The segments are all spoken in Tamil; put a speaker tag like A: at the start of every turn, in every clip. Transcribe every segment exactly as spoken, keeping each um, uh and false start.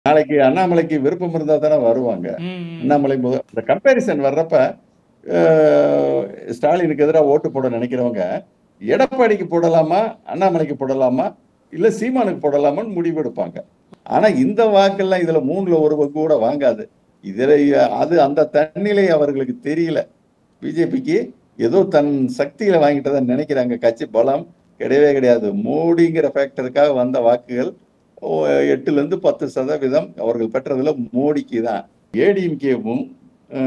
A: நாளைக்கு அண்ணாமலைக்கு விருப்பம் இருந்தா தானே வருவாங்க.
B: ம், ம்.
A: அண்ணாமலை முத இந்த கம்பேரிசன் வர்றப்ப, அ ஸ்டாலினுக்கு எதிரா ஓட்டு போட நினைக்கிறவங்க, எடப்பாடிக்கு போடலாமா? அண்ணாமலைக்கு போடலாமா? இல்ல சீமானுக்கு போடலாமான்னு முடிவு எடுப்பாங்க. ஆனா இந்த வாக்கெல்லாம் இதுல மூணுல ஒரு பங்கு கூட வாங்காது. இதுல அது அந்த தன்னிலை அவர்களுக்கு தெரியல. பிஜேபிக்கு ஏதோ தன் சக்தியில வாங்கிட்டதா நினைக்கிறாங்க. கட்சி பலம் கிடையவே கிடையாது. மோடிங்கிற ஃபேக்டருக்காக வந்த வாக்குகள் ஓ எட்டுலேருந்து பத்து சதவீதம் அவர்கள் பெற்றதுல மோடிக்கு தான். ஏடிஎம்கேவும் அ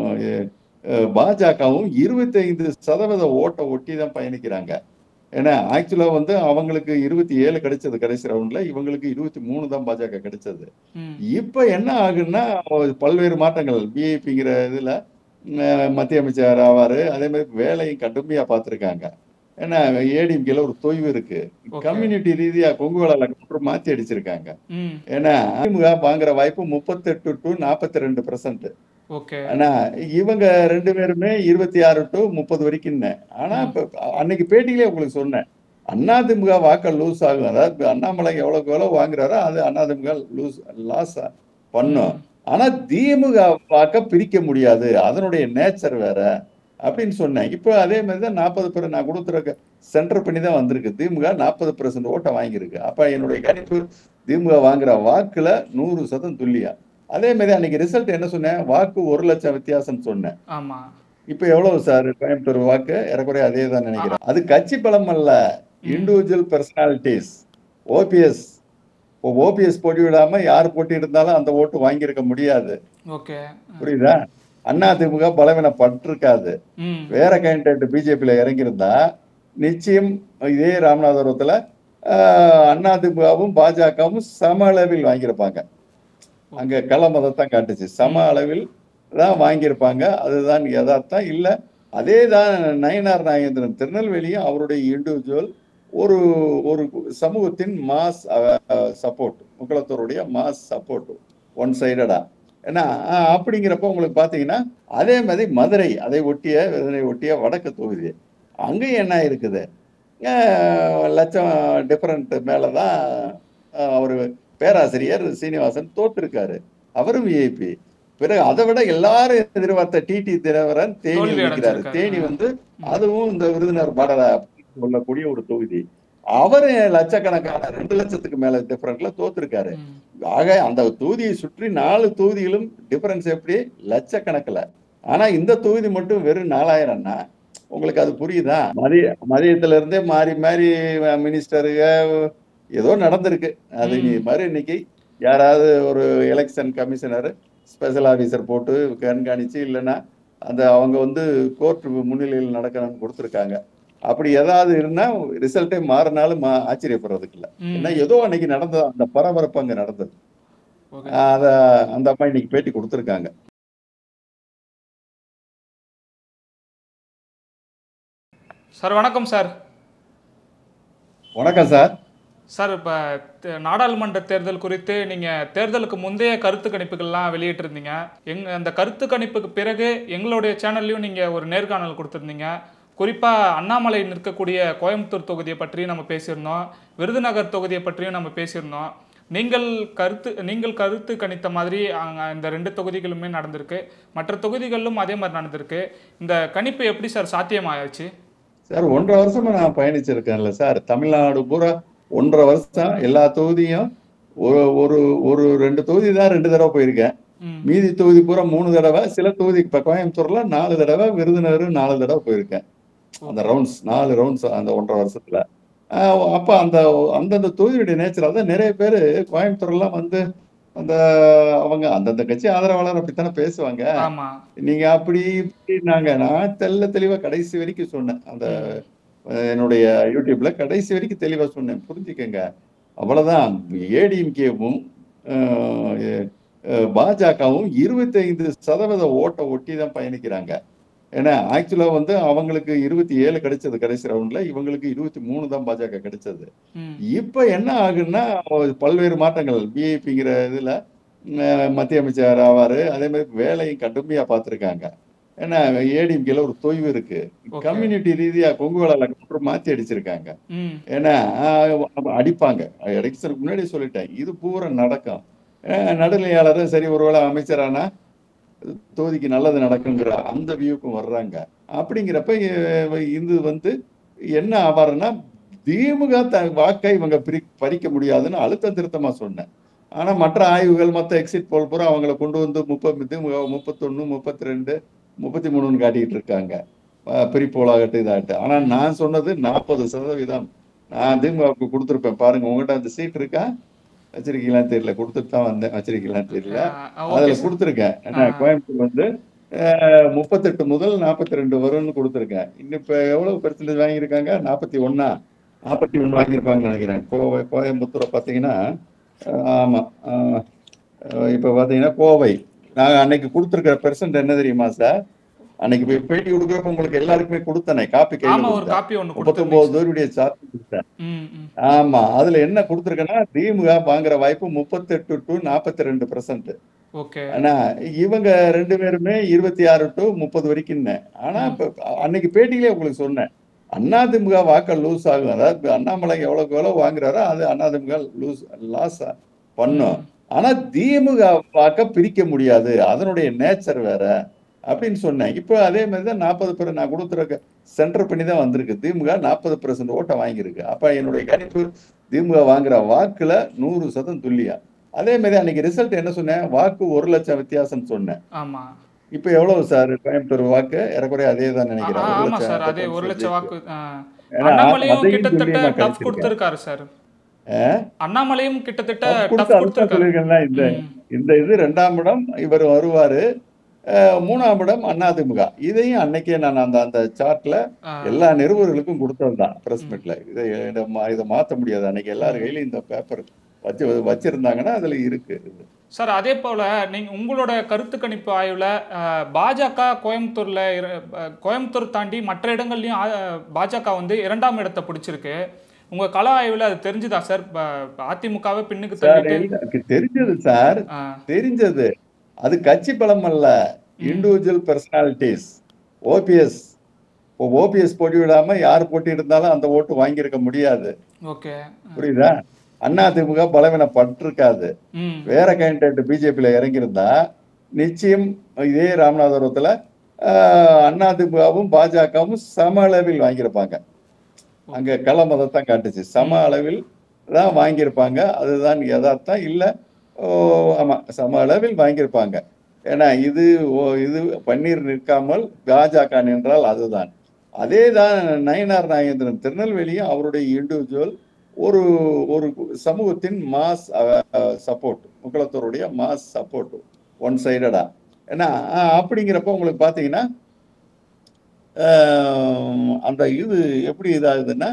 A: அ பாஜகவும் இருபத்தி ஐந்து சதவீத ஓட்ட ஒட்டி தான் பயணிக்கிறாங்க. ஏன்னா ஆக்சுவலா வந்து அவங்களுக்கு இருபத்தி ஏழு கிடைச்சது கடைசி ரவுண்ட்ல. இவங்களுக்கு இருபத்தி மூணு தான் பாஜக கிடைச்சது.
B: ம்.
A: இப்ப என்ன ஆகுன்னா, பல்வேறு மாற்றங்கள் விஐபிங்கிற இதுல அ மத்திய அமைச்சர் ஆவாரு. அதே மாரி வேலையும் கடுமையா பார்த்திருக்காங்க. ஏன்னா ஏடிஎம்கேல ஒரு தொய்வு இருக்கு.
B: ஓகே.
A: கம்யூனிட்டி ரீதியா கொங்கு வேளாள கவுண்டர் மாத்தி அடிச்சிருக்காங்க.
B: ம்.
A: ஏன்னா அதிமுக வாங்குற வாய்ப்பு முப்பத்தி எட்டு டூ நாற்பத்தி ரெண்டு சதவீதம்.
B: ஓகே.
A: ஆனா இவங்க ரெண்டு பேருமே இருபத்தி ஆறு டூ முப்பது வரைக்கும்னேன். ஆனா
B: ம்.
A: இப்ப அன்னைக்கு பேட்டியிலே உங்களுக்கு சொன்னேன். அதிமுக வாக்க லூஸ் ஆகும். அதாவது அண்ணாமலை எவ்வளவுக்கு எவ்வளவு வாங்குறாரோ அது அதிமுக லூஸ் லாஸ் பண்ணும்.
B: ம்.
A: ஆனா திமுக வாக்க பிரிக்க முடியாது. அதனுடைய நேச்சர் வேற அப்படின்னு சொன்னேன். இப்ப அதே மாதிரி தான் நாற்பது பேர் நான் கொடுத்துருக்க சென்டர் பண்ணி தான் வந்திருக்கு. திமுக நாற்பது சதவீதம் ஓட்ட வாங்கியிருக்கு. அப்ப என்னுடைய கணிப்பு திமுக வாங்குற வாக்குல நூறு சதவீதம் துல்லியம். அதே மாதிரி அன்னைக்கு ரிசல்ட் என்ன சொன்னேன்? வாக்கு ஒரு லட்சம் வித்தியாசம் சொன்னேன்.
B: ஆமா.
A: இப்ப எவ்வளவு சார் கோயம்புத்தூர் வாக்கு? ஏறக்குறைய அதே தான் நினைக்கிறேன். அது கட்சி பலம் அல்ல.
B: ம்.
A: Individual personalities. ஓபிஎஸ் இப்போ ஓபிஎஸ் போட்டியிடாம யார் போட்டியிட்டாலும் அந்த ஓட்டு வாங்கியிருக்க முடியாது.
B: ஓகே.
A: புரியுதா? அதிமுக பலவீனப்பட்டிருக்காது.
B: ம்.
A: வேற கேண்டிடேட் பிஜேபியில இறங்கியிருந்தா நிச்சயம் இதே ராமநாதபுரத்துல அதிமுகவும் பாஜகவும் சம அளவில் வாங்கியிருப்பாங்க. அங்க களம் அதைத்தான் காட்டுச்சு. சம அளவில் தான் வாங்கியிருப்பாங்க. அதுதான் யதார்த்தம். இல்ல அதே தான் நயினார் நாகேந்திரன் திருநெல்வேலியும் அவருடைய இண்டிவிஜுவல் ஒரு ஒரு சமூகத்தின் மாஸ் சப்போர்ட் முக்குளத்தூருடைய மாஸ் சப்போர்ட் ஒன் சைடடா. ஏன்னா அப்படிங்கிறப்ப உங்களுக்கு பார்த்தீங்கன்னா அதே மாதிரி மதுரை அதை ஒட்டிய இதனை ஒட்டிய வடக்கு தொகுதி அங்கேயும் என்ன இருக்குது லட்சம் டிஃபரண்ட் மேலதான் அவர் பேராசிரியர் சீனிவாசன் தோத்திருக்காரு. அவரும் விஐபி. பிறகு அதை விட எல்லாரும் எதிர்பார்த்த டிடி தினகரன் தேனி இருக்கிறாரு. தேனி வந்து அதுவும் இந்த விருதுநகர் பாடல சொல்லக்கூடிய ஒரு தொகுதி. அவரு லட்சக்கணக்கான ரெண்டு லட்சத்துக்கு மேல டிஃபரன்ட்ல தோத்திருக்காரு. ஆக அந்த தொகுதியை சுற்றி நாலு தொகுதிகளும் டிஃபரன்ஸ் எப்படி லட்சக்கணக்கில். ஆனா இந்த தொகுதி மட்டும் வெறும் நாலாயிரம்னா உங்களுக்கு அது புரியுதா? மதிய மதியத்துல இருந்தே மாறி மாறி மினிஸ்டருக ஏதோ நடந்திருக்கு. அது நீ மாதிரி இன்னைக்கு யாராவது ஒரு எலெக்ஷன் கமிஷனர் ஸ்பெஷல் ஆஃபீஸர் போட்டு கண்காணிச்சு இல்லைன்னா அந்த அவங்க வந்து கோர்ட் முன்னிலையில் நடக்கணும்னு கொடுத்துருக்காங்க. அப்படி ஏதாவது இருந்தா ரிசல்ட்டே மாறினாலும் ஆச்சரியப்படுறதுக்கு இல்லை. ஏன்னா ஏதோ அன்னைக்கு நடந்தது அந்த பரபரப்பு அங்க நடந்தது. அத அந்த அம்மா இன்னைக்கு பேட்டி கொடுத்துருக்காங்க.
B: சார் வணக்கம் சார்.
A: வணக்கம் சார்.
B: சார் இப்போ நாடாளுமன்ற தேர்தல் குறித்து நீங்கள் தேர்தலுக்கு முந்தைய கருத்து கணிப்புகள்லாம் வெளியிட்டிருந்தீங்க. எங் அந்த கருத்து கணிப்புக்கு பிறகு எங்களுடைய சேனல்லையும் நீங்கள் ஒரு நேர்காணல் கொடுத்துருந்தீங்க. குறிப்பாக அண்ணாமலை நிற்கக்கூடிய கோயம்புத்தூர் தொகுதியை பற்றியும் நம்ம பேசியிருந்தோம். விருதுநகர் தொகுதியை பற்றியும் நம்ம பேசியிருந்தோம். நீங்கள் கருத்து நீங்கள் கருத்து கணித்த மாதிரி அங்கே இந்த ரெண்டு தொகுதிகளுமே நடந்திருக்கு. மற்ற தொகுதிகளிலும் அதே மாதிரி நடந்திருக்கு. இந்த கணிப்பு எப்படி சார் சாத்தியமாயாச்சு?
A: சார் ஒன்றரை வருஷமா நான் பயணிச்சிருக்கேன்ல சார். தமிழ்நாடு பூரா ஒன்றரை வருஷம் எல்லா தொகுதியும் ஒரு ஒரு ஒரு ரெண்டு தொகுதி தான் ரெண்டு தடவை போயிருக்கேன். மீதி தொகுதி பூரா மூணு தடவை. சில தொகுதி இப்ப கோயம்புத்தூர்ல நாலு தடவை, விருதுநகர் நாலு தடவை போயிருக்கேன். அந்த ரவுண்ட்ஸ் நாலு ரவுண்ட்ஸ் அந்த ஒன்றரை வருஷத்துல. அப்ப அந்த அந்தந்த தொகுதியுடைய நேச்சர் அதான் நிறைய பேரு கோயம்புத்தூர்லாம் வந்து அந்த அவங்க அந்தந்த கட்சி ஆதரவாளர் அப்படித்தானே பேசுவாங்க. நீங்க அப்படி இப்படின்னாங்க. நான் தெல்ல தெளிவா கடைசி வரைக்கும் சொன்னேன். அந்த என்னுடைய யூடியூப்ல கடைசி வரைக்கும் தெளிவா சொன்னேன். புரிஞ்சுக்கங்க. அவ்வளவுதான். ஏடிஎம்கேவும் பாஜகவும் இருபத்தி ஐந்து சதவீத ஓட்ட ஒட்டி தான் பயணிக்கிறாங்க. ஏன்னா ஆக்சுவலா வந்து அவங்களுக்கு இருபத்தி ஏழு கிடைச்சது கடைசி ரவுண்ட்ல. இவங்களுக்கு இருபத்தி மூணு தான் பாஜக கிடைச்சது. இப்ப என்ன ஆகுன்னா பல்வேறு மாற்றங்கள் விஐபிங்கிற இதுல மத்திய அமைச்சர் ஆவாரு. அதே மாதிரி வேலையும் கடுமையா பார்த்திருக்காங்க. ஏன்னா ஏடிஎம்கேல ஒரு தொய்வு இருக்கு. கம்யூனிட்டி ரீதியா கொங்கு வேளாள கவுண்டர் மாத்தி அடிச்சிருக்காங்க. ஏன்னா அடிப்பாங்க. எலெக்ஷனுக்கு முன்னாடி சொல்லிட்டேன். இது பூரா நடக்கும். நடுநிலையாளரும் சரி ஒருவேளை அமைச்சரானா தொகுதிக்கு நல்லது நடக்குங்கிற அந்த வியூக்கும் வர்றாங்க. அப்படிங்கிறப்ப இது வந்து என்ன ஆவாருன்னா திமுக த வாக்கை இவங்க பிரி பறிக்க முடியாதுன்னு அழுத்த திருத்தமா சொன்னேன். ஆனா மற்ற ஆய்வுகள் மற்ற எக்ஸிட் போல் பூரா அவங்கள கொண்டு வந்து முப்பது முப்பத்தொன்னு முப்பத்தி ரெண்டு முப்பத்தி மூணுன்னு காட்டிட்டு இருக்காங்க. பிரிப்போலாகட்டும் இதாகட்டு. ஆனா நான் சொன்னது நாற்பது சதவீதம் நான் திமுகவுக்கு கொடுத்துருப்பேன். பாருங்க உங்ககிட்ட அந்த சீட் இருக்கா? வச்சிருக்கீங்களான்னு தெரியல. கொடுத்துட்டு தான் வந்தேன். வச்சிருக்கீங்களான்னு தெரியல. அதுல கொடுத்துருக்கேன். ஏன்னா கோயம்புத்தூர் வந்து முப்பத்தெட்டு முதல் நாற்பத்தி ரெண்டு வரும்னு கொடுத்துருக்கேன். இன்னும் இப்ப எவ்வளவு பெர்சன்டேஜ் வாங்கியிருக்காங்க? நாற்பத்தி ஒன்னா நாற்பத்தி ஒன்று வாங்கியிருப்பாங்கன்னு நினைக்கிறேன். கோவை கோயம்புத்தூரை பார்த்தீங்கன்னா ஆமா இப்ப பாத்தீங்கன்னா கோவை நான் அன்னைக்கு கொடுத்துருக்கிற பெர்சன்ட் என்ன தெரியுமா சார்? அன்னைக்கு போய் பேட்டி கொடுக்குறப்ப உங்களுக்கு எல்லாருக்குமே கொடுத்தனே காப்பி கையில முப்பத்தொன்பது பேருடைய சார்ட் கொடுத்தேன். ஆமா அதுல என்ன கொடுத்துருக்கேன்னா திமுக வாங்குற வாய்ப்பு முப்பத்தெட்டு டு நாற்பத்தி ரெண்டு பெர்சன்ட். ஆனா இவங்க ரெண்டு பேருமே இருபத்தி ஆறு டு முப்பது வரைக்கும். ஆனா அன்னைக்கு பேட்டியிலே உங்களுக்கு சொன்னேன் அதிமுக வாக்க லூஸ் ஆகும். அதாவது அண்ணாமலை எவ்வளவுக்கு எவ்வளவு வாங்குறாரோ அது அதிமுக லூஸ் லாஸ் பண்ணும். ஆனா திமுக வாக்க பிரிக்க முடியாது, அதனுடைய நேச்சர் வேற அப்படின்னு சொன்னேன். இப்போ அதே மாதிரிதான் நாற்பது பேர் நான் கொடுத்துருக்க சென்டர் பண்ணி தான் வந்திருக்கு. திமுக நாற்பது பெர்சன்ட் ஓட்டை வாங்கியிருக்கு. அப்ப என்னுடைய கணிப்பு திமுக வாங்குற வாக்குல நூறு சதம் துல்லியா. அதே மாதிரி அன்னைக்கு ரிசல்ட் என்ன சொன்னேன்? வாக்கு ஒரு லட்சம் வித்தியாசம் சொன்னேன். இப்ப எவ்வளவு சார் கோயம்புத்தூர் வாக்கு? ஏறக்குறைய அதே தான் நினைக்கிறேன்.
B: ஒரு லட்சம் வாக்கு. அண்ணாமலையும் கிட்டத்தட்ட
A: இந்த இந்த இது ரெண்டாம் இடம் இவர் வருவாரு, மூணாம் இடம் அதிமுக. இதையும் அன்னைக்கே நான் அந்த அந்த சார்ட்ல எல்லா நிருபர்களுக்கும் கொடுத்ததுதான் பிரஸ் மீட்ல. இதை இதை மாத்த முடியாது. அன்னைக்கு எல்லாரும் கையிலும் இந்த பேப்பர் வச்சு வச்சிருந்தாங்கன்னா அதுல இருக்கு
B: சார். அதே போல நீங்க உங்களோட கருத்து கணிப்பு ஆய்வுல பாஜக கோயம்புத்தூர்ல கோயம்புத்தூர் தாண்டி மற்ற இடங்கள்லயும் பாஜக வந்து இரண்டாம் இடத்தை பிடிச்சிருக்கு. உங்க கள ஆய்வுல அது தெரிஞ்சுதா சார்? அதிமுகவை பின்னுக்கு
A: தள்ளிட்டு தெரிஞ்சது சார், தெரிஞ்சது. அது கட்சி பலம் அல்ல, இண்டிவிஜுவல் பர்சனாலிட்டிஸ். ஓபிஎஸ் ஓபிஎஸ் போட்டி விடாம யார் போட்டி இருந்தாலும் அந்த ஓட்டு வாங்கியிருக்க முடியாது. புரியுதா? அதிமுக பலவீனப்பட்டிருக்காது. வேற கேண்டிடேட் பிஜேபியில இறங்கியிருந்தா நிச்சயம் இதே ராமநாதபுரத்துல அதிமுகவும் பாஜகவும் சம அளவில் வாங்கியிருப்பாங்க. அங்க கள மதத்தான் காட்டுச்சு, சம அளவில் தான் வாங்கியிருப்பாங்க. அதுதான் யதார்த்தம். இல்ல ஆமா சம அளவில் வாங்கியிருப்பாங்க. ஏன்னா இது இது பன்னீர் நிற்காமல் பாஜக நின்றால் அதுதான். அதே தான் நயினார் நாகேந்திரன் திருநெல்வேலியும் அவருடைய இண்டிவிஜுவல் ஒரு ஒரு சமூகத்தின் மாஸ் சப்போர்ட், முக்குளத்தூருடைய மாஸ் சப்போர்ட் ஒன் சைடடா. ஏன்னா அப்படிங்கிறப்ப உங்களுக்கு பாத்தீங்கன்னா அந்த இது எப்படி இதாகுதுன்னா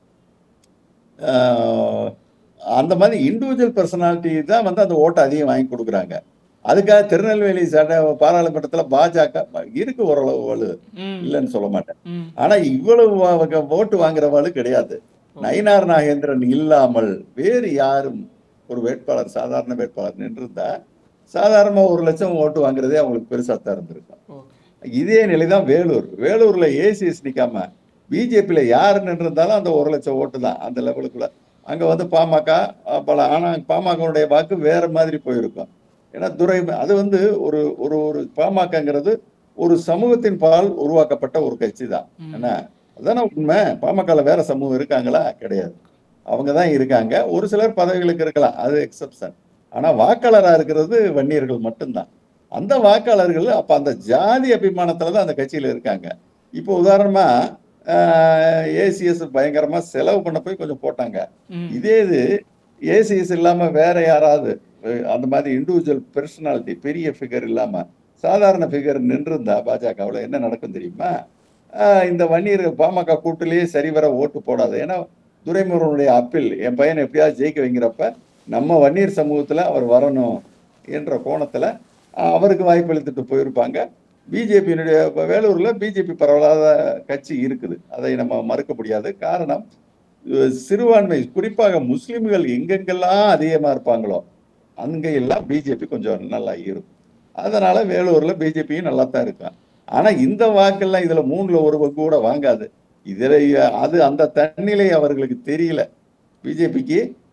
A: அந்த மாதிரி இண்டிவிஜுவல் பர்சனாலிட்டி தான் வந்து அந்த ஓட்டை அதிகம் வாங்கி கொடுக்குறாங்க. அதுக்காக திருநெல்வேலி சட்ட பாராளுமன்றத்துல பாஜக இருக்கு ஓரளவு வலு, இல்லைன்னு சொல்ல மாட்டேன். ஆனா இவ்வளவு ஓட்டு வாங்குற வலு கிடையாது. நயினார் நாகேந்திரன் இல்லாமல் வேறு யாரும் ஒரு வேட்பாளர் சாதாரண வேட்பாளர் நின்றுருந்தா சாதாரணமா ஒரு லட்சம் ஓட்டு வாங்குறதே அவங்களுக்கு பெருசா தான் இருந்திருக்கும். இதே நிலைதான் வேலூர். வேலூர்ல ஏசிஎஸ் நிக்காம பிஜேபியில யாரு நின்றிருந்தாலும் அந்த ஒரு லட்சம் ஓட்டு தான் அந்த லெவலுக்குள்ள. அங்க வந்து பாமக பல, ஆனா பாமகனுடைய வாக்கு வேற மாதிரி போயிருக்கும். ஏன்னா துரை அது வந்து ஒரு ஒரு ஒரு பாமகங்கிறது ஒரு சமூகத்தின் பால் உருவாக்கப்பட்ட ஒரு கட்சி தான். ஏன்னா அதான உண்மை. பாமகல வேற சமூகம் இருக்காங்களா? கிடையாது. அவங்கதான் இருக்காங்க. ஒரு சிலர் பதவிகளுக்கு இருக்கலாம், அது எக்ஸப்ஷன். ஆனா வாக்காளரா இருக்கிறது வன்னியர்கள் மட்டும்தான். அந்த வாக்காளர்கள் அப்ப அந்த ஜாதி அபிமானத்துலதான் அந்த கட்சியில இருக்காங்க. இப்போ உதாரணமா ஏசிஎஸ் பயங்கரமா செலவு பண்ண போய் கொஞ்சம் போட்டாங்க. இதே இது ஏசிஎஸ் இல்லாம வேற யாராவது அந்த மாதிரி இண்டிவிஜுவல் பர்சனாலிட்டி பெரிய ஃபிகர் இல்லாம சாதாரண ஃபிகர் நின்றுருந்தா பாஜகவுல என்ன நடக்கும் தெரியுமா? இந்த வன்னியர் பாமக கூட்டிலேயே சரிவர ஓட்டு போடாது. ஏன்னா துரைமுருகனுடைய அப்பீல் என் பையனை எப்படியாவது ஜெயிக்க வைங்கிறப்ப நம்ம வன்னியர் சமூகத்துல அவர் வரணும் என்ற கோணத்துல அவருக்கு வாய்ப்பு அளித்துட்டு போயிருப்பாங்க. பிஜேபியினுடைய வேலூர்ல பிஜேபி பரவலாத கட்சி இருக்குது, அதை நம்ம மறுக்க முடியாது. காரணம் சிறுபான்மை, குறிப்பாக முஸ்லிம்கள் எங்கெங்கெல்லாம் அதிகமா இருப்பாங்களோ அங்கெல்லாம் பிஜேபி கொஞ்சம் நல்லா இருக்கும். அதனால வேலூர்ல பிஜேபியும் நல்லா தான் இருக்கான். ஆனா இந்த வாக்கெல்லாம் இதுல மூணுல ஒரு பங்கு கூட வாங்காது. இதுல அது அந்த தன்னிலை அவர்களுக்கு தெரியல. பிஜேபிக்கு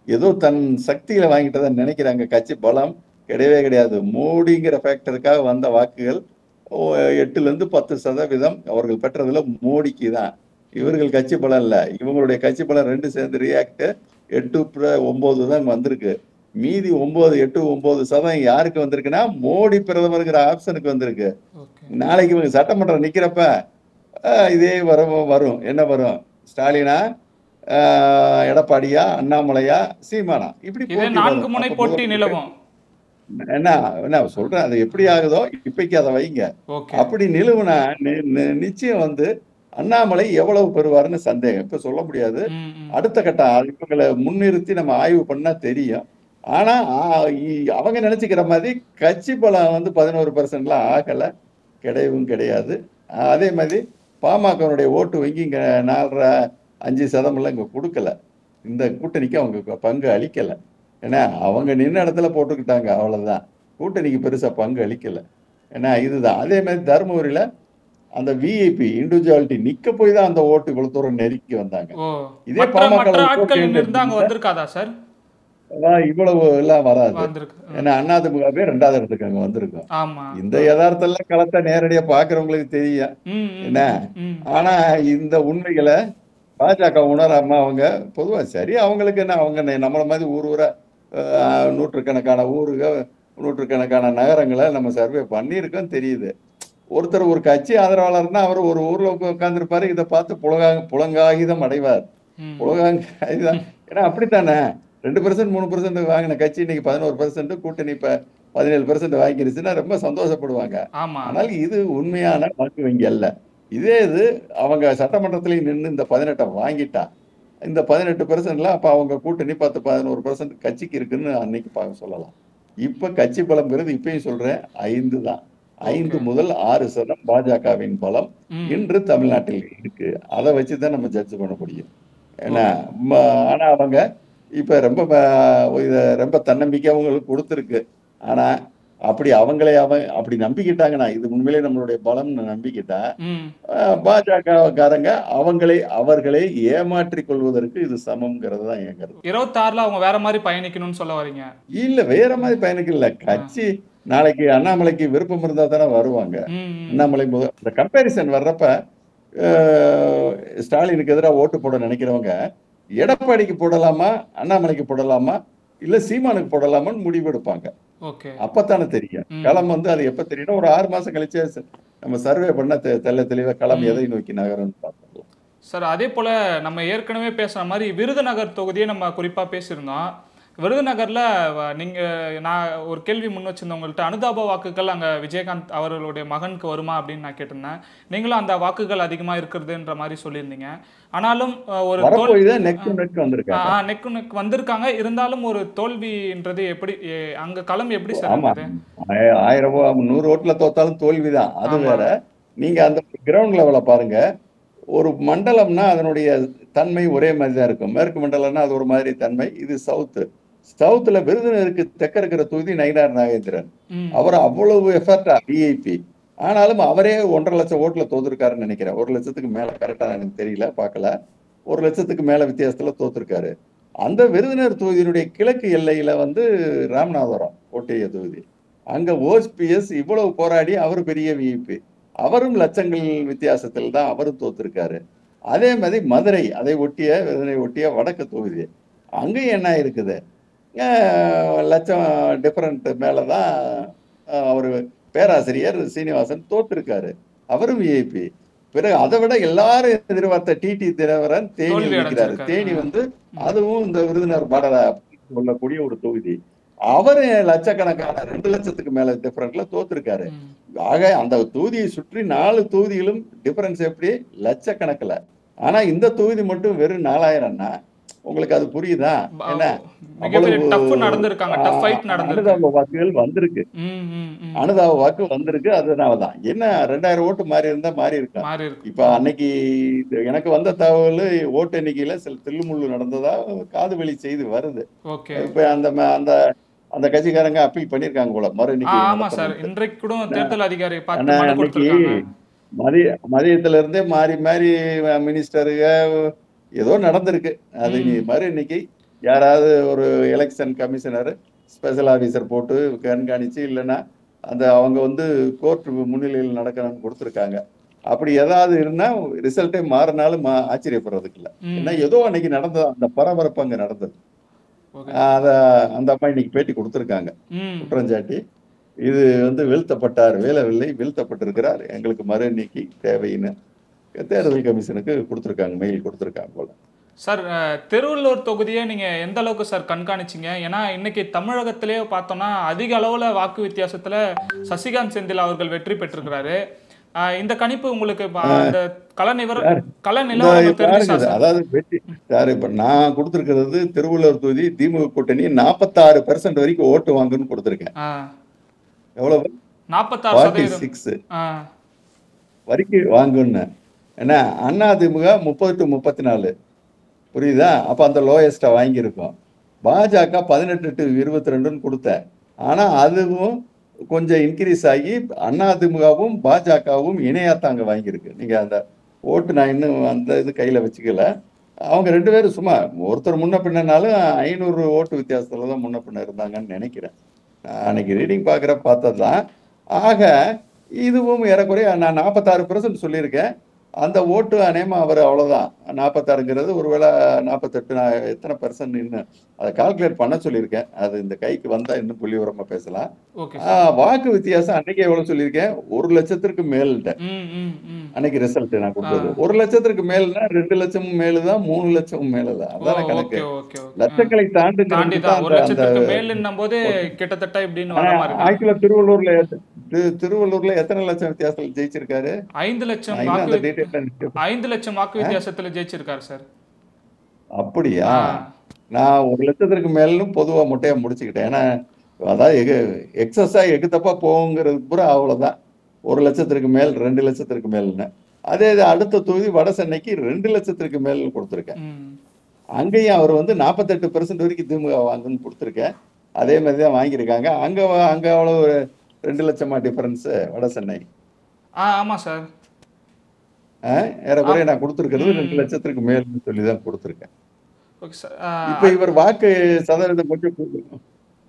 A: ஏதோ தன் சக்தியில வாங்கிட்டதை நினைக்கிறாங்க. கட்சி பலம் கிடையவே கிடையாது. மோடிங்கிற ஃபேக்டருக்காக வந்த வாக்குகள் எட்டுல இருந்து பத்து சதவீதம் அவர்கள் பெற்றதுல மோடிக்கு தான். இவர்கள் கட்சி பலம் இல்ல. இவங்களுடைய கட்சி பலம் ரெண்டு சேர்ந்து ரியாக்ட் எட்டு ஒன்பது தான் வந்திருக்கு. மீதி ஒன்பது எட்டு ஒன்பது சதவீதம் யாருக்கு வந்திருக்குன்னா மோடி பிரதமருங்கிற ஆப்ஷனுக்கு வந்திருக்கு. நாளைக்கு இவங்க சட்டமன்றம் நிக்கிறப்ப இதே வர வரும். என்ன வரும்? ஸ்டாலினா, எடப்பாடியா, அண்ணாமலையா, சீமானா, இப்படி
B: நான்கு முனை போட்டி நிலவும்.
A: என்ன என்ன சொல்றேன், அது எப்படி ஆகுதோ இப்பைக்கு அதை வைங்க. அப்படி நிலவுனா நிச்சயம் வந்து அண்ணாமலை எவ்வளவு பெறுவாருன்னு சந்தேகம் இப்ப சொல்ல முடியாது. அடுத்த கட்டம் இவங்களை முன்னிறுத்தி நம்ம ஆய்வு பண்ணா தெரியும். ஆனா அவங்க நினைச்சுக்கிற மாதிரி கட்சி பலம் வந்து பதினோரு பர்சன்ட்லாம் ஆகல, கிடையவும் கிடையாது. அதே மாதிரி பாமகனுடைய ஓட்டு வங்கி இங்க நாலரை அஞ்சு சதமெல்லாம் இங்க கொடுக்கல. இந்த கூட்டணிக்கு அவங்க பங்கு அளிக்கல. ஏன்னா அவங்க நின்ன இடத்துல போட்டுக்கிட்டாங்க, அவ்வளவுதான். கூட்டணிக்கு பெருசா பங்கு அளிக்கல. ஏன்னா இதுதான். அதே மாதிரி தருமபுரியில அந்த விஐபி இண்டிவிஜுவாலிட்டி நிக்க போய் தான் அந்த ஓட்டு இவ்வளவு தூரம் நெருக்கி வந்தாங்க. இதே பாமக இவ்வளவு எல்லாம் வராது. ஏன்னா அதிமுகவே ரெண்டாவது இடத்துக்கு அங்க வந்திருக்கும். இந்த யதார்த்தம் களத்தை நேரடியா பாக்குறவங்களுக்கு தெரியும் என்ன. ஆனா இந்த உண்மைகளை பாஜக உணராம அவங்க பொதுவா சரி அவங்களுக்கு என்ன, அவங்க நம்மள மாதிரி ஊர் ஊரா நூற்றுக்கணக்கான ஊருக நூற்றுக்கணக்கான நகரங்களை நம்ம சர்வே பண்ணியிருக்கோம் தெரியுது. ஒருத்தர் ஒரு கட்சி ஆதரவாளர்னா அவர் ஒரு ஊர்ல உட்கார்ந்துருப்பாரு, இதை பார்த்து புலகா புலங்காகிதம் அடைவார். புலகாகிதம் ஏன்னா அப்படித்தானே. ரெண்டு பெர்சென்ட் மூணு பெர்சென்ட் வாங்கின கட்சி இன்னைக்கு பதினோரு பெர்சென்ட் கூட்டணி இப்ப பதினேழு பெர்சென்ட் வாங்கிருச்சுன்னா ரொம்ப சந்தோஷப்படுவாங்க. ஆனால் இது உண்மையான வாக்கு வங்கி அல்ல. இதே இது அவங்க சட்டமன்றத்திலையும் நின்று இந்த பதினெட்டை வாங்கிட்டா இந்த பதினெட்டு பெர்சென்ட்ல அப்ப அவங்க கூட்டணி பத்து பதினோரு பெர்சென்ட் கட்சிக்கு இருக்குன்னு அன்னைக்கு பார்க்க சொல்லலாம். இப்ப கட்சி பலம்ங்கிறது இப்பயும் சொல்றேன் ஐந்து தான். ஐந்து முதல் ஆறு சதம் பாஜகவின் பலம் இன்று தமிழ்நாட்டில் இருக்கு. அதை வச்சுதான் நம்ம ஜட்ஜ் பண்ண முடியும். ஏன்னா ஆனா அவங்க இப்ப ரொம்ப ரொம்ப தன்னம்பிக்கை அவங்களுக்கு கொடுத்துருக்கு. ஆனா அப்படி அவங்களே அவன் அப்படி நம்பிக்கிட்டாங்கன்னா இது உண்மையிலே நம்மளுடைய பலம்னு நம்பிக்கிட்டா பாஜகக்காரங்க அவங்களை அவர்களை ஏமாற்றி கொள்வதற்கு இது சமம்ங்கிறது தான் என் கருத்து.
B: இருபத்தி ஆறுல அவங்க வேற மாதிரி பயணிக்கணும்னு சொல்ல வரீங்க? இல்ல
A: வேற மாதிரி பயணிக்கல. கட்சி நாளைக்கு அண்ணாமலைக்கு விருப்பம் இருந்தா தானே வருவாங்க. அண்ணாமலை முதல் இந்த கம்பேரிசன் வர்றப்ப ஸ்டாலினுக்கு எதிராக ஓட்டு போட நினைக்கிறவங்க எடப்பாடிக்கு போடலாமா அண்ணாமலைக்கு போடலாமா இல்ல சீமானுக்கு போடலாமான்னு முடிவு எடுப்பாங்க. அப்பத்தானே தெரியும் களம் வந்து. அது எப்ப தெரியும்? ஒரு ஆறு மாசம் கழிச்சு நம்ம சர்வே பண்ண தெல்ல தெளிவா களம் எதை நோக்கி நகரம்னு பார்த்துக்கலாம்.
B: சார் அதே போல நம்ம ஏற்கனவே பேசுற மாதிரி விருதுநகர் தொகுதியை நம்ம குறிப்பா பேசியிருந்தோம். விருதுநகர்ல நீங்க நான் ஒரு கேள்வி முன் வச்சிருந்தேன் உங்கள்கிட்ட, அனுதாப வாக்குகள் அங்க விஜயகாந்த் அவர்களுடைய மகனுக்கு வருமா அப்படின்னு நான் கேட்டிருந்தேன். நீங்களும் அந்த வாக்குகள் அதிகமா இருக்கிறதுன்ற மாதிரி சொல்லியிருந்தீங்க. ஆனாலும் ஒரு நெக்கு நெக் வந்திருக்காங்க. இருந்தாலும் ஒரு தோல்வின்றது எப்படி அங்க களம் எப்படி சார்?
A: ஆயிரம் ரூபாய் நூறு ஓட்டுல தோத்தாலும் தோல்விதான். அது வேற. நீங்க அந்த கிரவுண்ட் லெவல பாருங்க. ஒரு மண்டலம்னா அதனுடைய தன்மை ஒரே மாதிரி தான் இருக்கும். மேற்கு மண்டலம்னா அது ஒரு மாதிரி தன்மை. இது சவுத்து. சவுத்துல விருதுநகருக்கு தெற்க இருக்கிற தொகுதி நயினார் நாகேந்திரன். அவர் அவ்வளவு எஃபர்ட்டா விஐபி. ஆனாலும் அவரே ஒன்றரை லட்சம் ஓட்டுல தோத்துருக்காருன்னு நினைக்கிறேன். ஒரு லட்சத்துக்கு மேல கரெக்டா எனக்கு தெரியல, பார்க்கல. ஒரு லட்சத்துக்கு மேல வித்தியாசத்துல தோத்துருக்காரு. அந்த விருதுநகர் தொகுதியினுடைய கிழக்கு எல்லையில வந்து ராமநாதபுரம் ஓட்டைய தொகுதி. அங்க ஓஎஸ்பிஎஸ் இவ்வளவு போராடி அவரு பெரிய விஐபி. அவரும் லட்சங்கள் வித்தியாசத்தில் தான் அவரும் தோத்துருக்காரு. அதே மாதிரி மதுரை அதை ஒட்டிய விருதுநகரை ஒட்டிய வடக்கு தொகுதி அங்கேயும் என்ன இருக்குது, லட்சம் டிஃபரண்ட் மேலதான் அவரு பேராசிரியர் சீனிவாசன் தோற்றிருக்காரு. அவரும் விஐபி. பிறகு அதை விட எல்லாரும் எதிர்பார்த்த டிடி தினகரன் தேனி இருக்கிறாரு. தேனி வந்து அதுவும் இந்த விருதுநகர் பாடல சொல்லக்கூடிய ஒரு தொகுதி. அவரு லட்சக்கணக்கான ரெண்டு லட்சத்துக்கு மேல டிஃபரன்ஸ்ல தோத்துருக்காரு. ஆக அந்த தொகுதியை சுற்றி நாலு தொகுதியிலும் டிஃபரன்ஸ் எப்படி லட்சக்கணக்கில். ஆனா இந்த தொகுதி மட்டும் வெறும் நாலாயிரம்னா உங்களுக்கு அது புரியுதா? என்ன அனுதாப வாக்குகள் வந்திருக்கு. அனுதாப வாக்கு வந்திருக்கு. அதனாலதான் என்ன ரெண்டாயிரம் ஓட்டு மாறி இருந்தா மாறி இருக்கா. இப்ப அன்னைக்கு எனக்கு வந்த தகவல் ஓட்டு எண்ணிக்கையில சில தில்லுமுள்ளு நடந்ததா காது வெளி செய்து வருது. இப்ப அந்த அந்த அந்த கட்சிக்காரங்க அப்பீல் பண்ணிருக்காங்க போல மறு மதிய மதியத்துல இருந்தே மாறி மாறி மினிஸ்டருக ஏதோ நடந்திருக்கு. அது நீ மறு எண்ணிக்கை யாராவது ஒரு எலெக்ஷன் கமிஷனர் ஸ்பெஷல் ஆஃபீஸர் போட்டு கண்காணிச்சு, இல்லைன்னா அந்த அவங்க வந்து கோர்ட் முன்னிலையில் நடக்கணும்னு கொடுத்துருக்காங்க. அப்படி ஏதாவது இருந்தா ரிசல்ட்டே மாறினாலும் மா ஆச்சரியப்படுறதுக்கு இல்லை. ஏன்னா
B: ம்
A: ஏதோ அன்னைக்கு நடந்தது, அந்த பரபரப்பு அங்கே நடந்தது.
B: ஓகே
A: அதை அந்த அம்மா இன்னைக்கு பேட்டி கொடுத்துருக்காங்க
B: ம்
A: குற்றஞ்சாட்டி. இது வந்து வீழ்த்தப்பட்டார், வீழவில்லை, வீழ்த்தப்பட்டிருக்கிறார், எங்களுக்கு மறு நீக்கி தேவைன்னு தேர்தல் கமிஷனுக்கு கொடுத்துருக்காங்க, மெயில் கொடுத்துருக்காங்க போல.
B: சார் அஹ், திருவள்ளூர் தொகுதியை நீங்க எந்த அளவுக்கு சார் கண்காணிச்சீங்க? ஏன்னா இன்னைக்கு தமிழகத்திலே பார்த்தோம்னா அதிக அளவுல வாக்கு வித்தியாசத்துல சசிகாந்த் செந்தில் அவர்கள் வெற்றி பெற்றிருக்கிறாரு. அஹ், இந்த கணிப்பு உங்களுக்கு ப- அந்த கள நிவர கள
A: இந்த
B: நிலவரம் தெரிஞ்சுச்சா
A: பாருங்க,
B: சார்?
A: அதாவது வெற்றி சார், இப்ப நான் கொடுத்துருக்கிறது திருவள்ளூர் தொகுதி திமுக கூட்டணி நாற்பத்தாறு பெர்சன்ட் வரைக்கும் ஓட்டு வாங்குன்னு கொடுத்துருக்கேன்.
B: ஆ
A: எவ்வளவு?
B: நாற்பத்தாறு
A: ஃபார்ட்டி
B: சதவீதம்
A: சிக்ஸ்
B: ஆ
A: வரைக்கும் வாங்குன்னு. ஏன்னா அண்ணா திமுக முப்பது டு முப்பத்தி நாலு, புரியுதா? அப்ப அந்த லோயஸ்டா வாங்கியிருக்கோம். பாஜக பதினெட்டு டு இருபத்தி ரெண்டுன்னு கொடுத்தேன். ஆனா அதுவும் கொஞ்சம் இன்க்ரீஸ் ஆகி அதிமுகவும் பாஜகவும் இணையாத்தாங்க வாங்கியிருக்கு. நீங்க அந்த ஓட்டு நான் இன்னும் அந்த இது கையில வச்சுக்கல. அவங்க ரெண்டு பேரும் சும்மா ஒருத்தர் முன்ன பின்னனாலும் ஐநூறு ஓட்டு வித்தியாசத்துல தான் முன்ன பின்ன இருந்தாங்கன்னு நினைக்கிறேன். நான் அன்னைக்கு ரீடிங் பார்க்குற பார்த்தது தான். ஆக இதுவும் ஏறக்குறைய நான் நாற்பத்தாறு பெர்சன்ட் சொல்லியிருக்கேன். அந்த ஓட்டு அநேகமாக அவர் அவ்வளோதான். நாற்பத்தாறுங்கிறது ஒருவேளை நாற்பத்தெட்டு, நான் எத்தனை பெர்சன்ட் இன்னும் அதை கால்குலேட் பண்ண சொல்லியிருக்கேன். அது இந்த கைக்கு வந்தால் இன்னும் புள்ளி விவரமாக பேசலாம்.
B: ஓகே
A: ஆ, வாக்கு வித்தியாசம் அன்னைக்கு எவ்வளோ சொல்லியிருக்கேன்? ஒரு லட்சத்திற்கு மேல்ட்டேன்
B: ம் ம் ம்
A: அன்னைக்கு ரிசல்ட் நான்
B: ஆ
A: கொடுத்தது. ஒரு லட்சத்திற்கு மேல்னா ரெண்டு லட்சமும் மேலு தான், மூணு லட்சமும் மேலு தான்.
B: ஓ
A: அதான
B: ஓகே
A: கணக்கு.
B: ஓகே ஓகே ஆ
A: லட்சங்களை
B: தாண்டி
A: தாண்டுங்கிறதுக்கு
B: தான்
A: தான்
B: ஒரு
A: அந்த அந்த
B: லட்சத்திற்கு மேல்ன்னும் போது
A: ஓட்டு.
B: கிட்டத்தட்ட இப்படின்னு
A: ஆனா
B: வர மாதிரி தான்.
A: ஆக்சுவலா திருவள்ளூர்ல எத்த- திரு- திருவள்ளூர்ல எத்தனை லட்சம் வித்தியாசத்தில் ஜெயிச்சிருக்காரு?
B: ஐந்து லட்சம்
A: நான் இன்னும்
B: வாக்கு
A: அந்த
B: வித்-
A: டீட்டெயில்
B: ஐந்து லட்சம் வாக்கு வித்தியாசத்துல ஜெயிச்சிருக்காரு சார்.
A: அப்படியா?
B: ஆ
A: நான் ஒரு லட்சத்திற்கு மேலும் பொதுவா முட்டையா முடிச்சுக்கிட்டேன். ஏன்னா அதாவது எகு எக்ஸஸா எக்கு தப்பா போகுங்கிறது பூரா அவ்வளவுதான். ஒரு லட்சத்திற்கு மேல், ரெண்டு லட்சத்திற்கு மேல்னு. அதே இது அடுத்த தொகுதி வட சென்னைக்கு ரெண்டு லட்சத்திற்கு மேல் கொடுத்துருக்கேன்.
B: ம்
A: அங்கேயும் அவர் வந்து நாற்பத்தெட்டு பெர்சன்ட் வரைக்கும் திமுக வாங்குன்னு கொடுத்துருக்கேன். அதே மாதிரி தான் வாங்கியிருக்காங்க. அங்க வ- அங்க அவ்வளவு ஒரு ரெண்டு லட்சமா டிஃபரன்ஸ் வட சென்னை.
B: ஆ ஆமா சார்.
A: ஆ, ஏறக்குறைய
B: ஆம்
A: நான் கொடுத்துருக்கிறது ரெண்டு
B: ம்
A: லட்சத்திற்கு மேல்னு சொல்லி தான் கொடுத்துருக்கேன்.
B: Okay sir. ஆ
A: இப்ப
B: அ-
A: இவர் வாக்கு சதவீதம் கொஞ்சம் கு-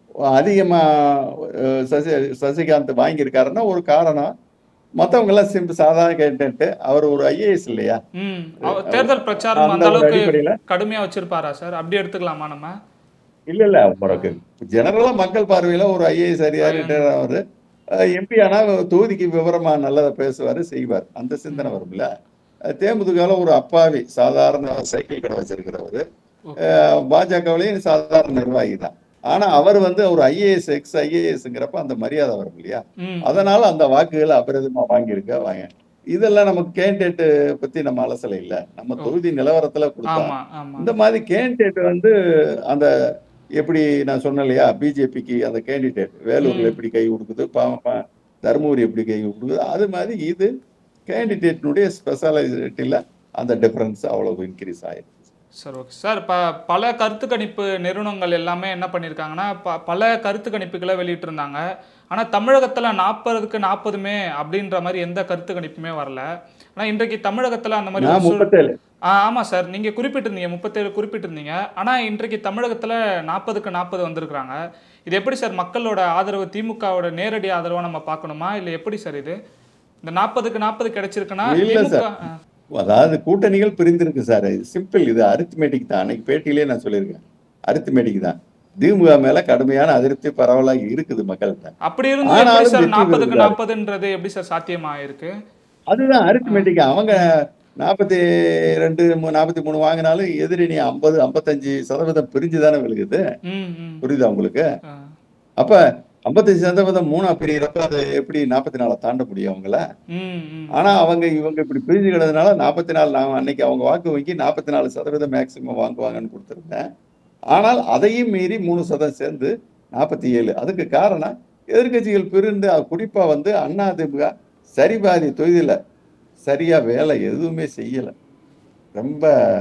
A: அதிகமா அஹ், சசி சசிகாந்த் வாங்கியிருக்காருன்னா ஒரு காரணம். மற்றவங்க எல்லாம் சிம்பிள் சாதாரண கேட்டு அவர் ஒரு ஐஏஎஸ் இல்லையா?
B: ம் அவ- தேர்தல் பிரச்சாரம்
A: அந்த
B: அந்த
A: ஒரு
B: அளவுக்கு
A: அடிப்படையில
B: கடுமையா வச்சிருப்பாரா சார்? அப்படி எடுத்துக்கலாமா நம்ம?
A: இல்ல இல்ல
B: ஆ
A: உங்களுக்கு ஜெனரலா மக்கள் பார்வையில ஒரு ஐஏஎஸ் அதிகாரி
B: ஐ-
A: ரிட்டையர் ஆவாரு. எம்பி ஆனா தொகுதிக்கு விவரமா நல்லதை பேசுவாரு, செய்வார். அந்த சிந்தனை
B: ம்
A: வரும்ல. அஹ், தேமுதிகால ஒரு அப்பாவி சாதாரண சைக்கிள் கடை வச்சிருக்கிறவரு.
B: ஓகே
A: பாஜகவிலையும் சாதாரண நிர்வாகி தான். ஆனா அவர் வந்து ஒரு ஐஏஎஸ் எக்ஸ் ஐஏஎஸ்ங்கிறப்ப அந்த மரியாதை வரும் இல்லையா?
B: ம்
A: அதனால அந்த வாக்குகளை அபரிதமா வாங்கியிருக்க வாங்க. இதெல்லாம் நமக்கு கேண்டிடேட் பத்தி நம்ம அலசல இல்ல. நம்ம
B: ஓ
A: தொகுதி நிலவரத்துல கொடுத்தா
B: ஆமா ஆமா
A: இந்த மாதிரி கேண்டிடேட் வந்து அந்த எப்படி நான் சொன்னேன் இல்லையா, பிஜேபிக்கு அந்த கேண்டிடேட் வேலூர்ல
B: ம்
A: எப்படி கை கொடுக்குது, பா- பா- தருமபுரி எப்படி கை கொடுக்குது, அது மாதிரி இது கேண்டிடேட்னுடைய ஸ்பெஷாலிட்டியில அந்த டிஃபரன்ஸ் அவ்வளவு இன்க்ரீஸ் ஆயிருக்கு.
B: Sir okay sir. இப்போ பல கருத்து கணிப்பு நிறுவனங்கள் எல்லாமே என்ன பண்ணியிருக்காங்கன்னா ப பல கருத்து கணிப்புகளை வெளியிட்டிருந்தாங்க. ஆனால் தமிழகத்தில் நாற்பதுக்கு நாற்பதுமே அப்படின்ற மாதிரி எந்த கருத்து கணிப்புமே வரல. ஆனால் இன்றைக்கு தமிழகத்தில் அந்த மாதிரி
A: நான்
B: ஒரு சூழ்
A: முப்பத்தேழு
B: ஆ ஆமாம் சார். நீங்கள் குறிப்பிட்டிருந்தீங்க முப்பத்தேழு குறிப்பிட்டிருந்தீங்க. ஆனால் இன்றைக்கு தமிழகத்தில் நாற்பதுக்கு நாற்பது வந்திருக்கிறாங்க. இது எப்படி சார் மக்களோட ஆதரவு, திமுகவோட நேரடி ஆதரவை நம்ம பார்க்கணுமா இல்லை எப்படி சார் இது? இந்த நாற்பதுக்கு நாற்பது கிடைச்சிருக்குன்னா
A: இல்ல
B: திமுக
A: சார்,
B: ஆ
A: அதாவது கூட்டணிகள் பிரிந்திருக்கு சார். இது சிம்பிள், இது அரித்மெட்டிக் தான். அன்னைக்கு பேட்டியிலே நான் சொல்லியிருக்கேன், அரித்மெட்டிக் தான். திமுக மேல கடுமையான அதிருப்தி பரவலாக இருக்குது மக்கள்கிட்ட.
B: அப்படி இருந்தும் எப்படி
A: ஆனாலும்
B: சார்
A: வெற்றி
B: நாற்பதுக்கு
A: பெறுகிறார்.
B: நாற்பதுன்றது எப்படி சார் சாத்தியமா இருக்கு?
A: அதுதான்
B: ஆ
A: அரித்மெட்டிக். அவங்க
B: ம்
A: நாற்பத்தி ரெண்டு நாற்பத்தி மூணு வாங்கினாலும் எதிரணி ஐம்பது ஐம்பத்தஞ்சு சதவீதம் பிரிஞ்சு தானே விழுகுது.
B: ம் ம்
A: புரியுதா உங்களுக்கு?
B: ஆ
A: அப்ப ஐம்பத்தஞ்சு சதவீதம் மூணா பிரியறப்ப அது எப்படி நாற்பத்தி நாலு தாண்ட முடியும் அவங்கள?
B: ம் ம்
A: ஆனா அவங்க இவங்க இப்படி பிரிஞ்சு கிடந்ததுனால நாற்பத்தி நாலு, நான் அன்னைக்கு அவங்க வாக்கு வங்கி நாற்பத்தி நாலு சதவீதம் மேக்சிமம் வாங்குவாங்கன்னு கொடுத்துருந்தேன். ஆனால் அதையும் மீறி மூணு சதம் சேர்ந்து நாற்பத்தி ஏழு. அதுக்கு காரணம் எதிர்க்கட்சிகள் பிரிந்து, அது குறிப்பா வந்து அதிமுக சரிபாதி தொகுதியில சரியா வேலை எதுவுமே செய்யல. ரொம்ப